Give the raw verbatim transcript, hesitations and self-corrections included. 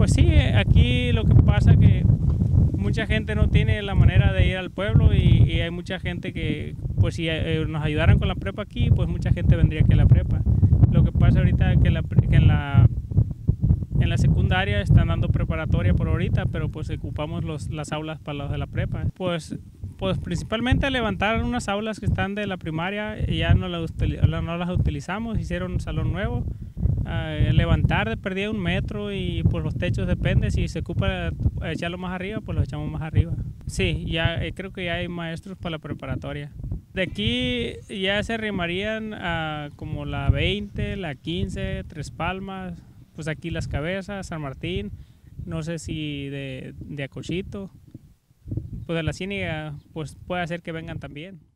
Pues sí, aquí lo que pasa que mucha gente no tiene la manera de ir al pueblo y, y hay mucha gente que, pues si eh, nos ayudaran con la prepa aquí, pues mucha gente vendría aquí a la prepa. Lo que pasa ahorita es que, la, que en, la, en la secundaria están dando preparatoria por ahorita, pero pues ocupamos los, las aulas para los de la prepa. Pues, pues principalmente levantar unas aulas que están de la primaria, y ya no las, no las utilizamos, hicieron un salón nuevo. Uh, levantar de perdida un metro y pues los techos depende, si se ocupa echarlo más arriba, pues lo echamos más arriba. Sí, ya eh, creo que ya hay maestros para la preparatoria. De aquí ya se arrimarían a como la veinte, la quince, Tres Palmas, pues aquí Las Cabezas, San Martín, no sé si de, de Acochito, pues de la Ciénaga, pues puede ser que vengan también.